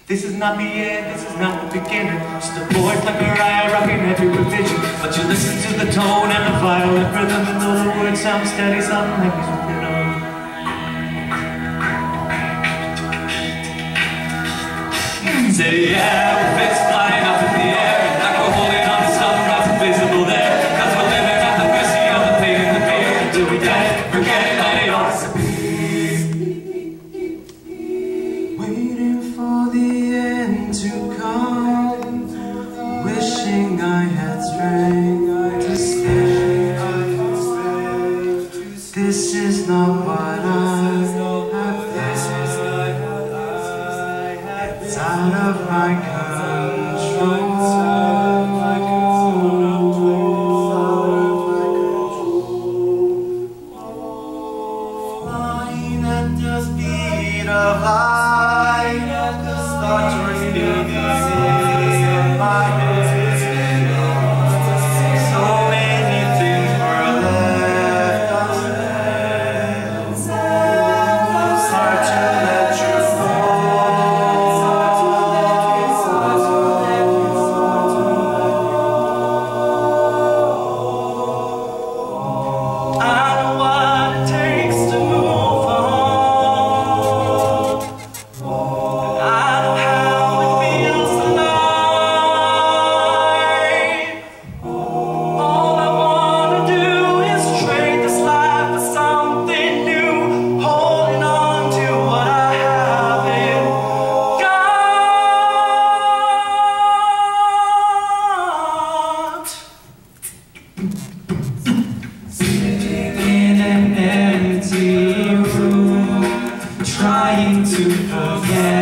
This is not the end, this is not the beginning. Just a voice like Mariah rocking every revision. But you listen to the tone and the violent rhythm, and though the words sound steady, something happens with it all. Say yeah, with fists flying up in the air, like we're holding on to something that's invisible there. Cause we're living at the mercy of the pain and the fear. Until we die, forgetting that it all disappears. Waiting for the end to come, wishing I had strength to stay. This is not what I have planned. It's out of my control. Flying at the speed of light, start to reveal these in my head. So many things were left unsaid. It's hard to let you go. I know what it takes to move on. I know how it feels alive. All I wanna do is trade this life for something new, holding on to what I haven't got. Sitting in an empty room, trying to forget.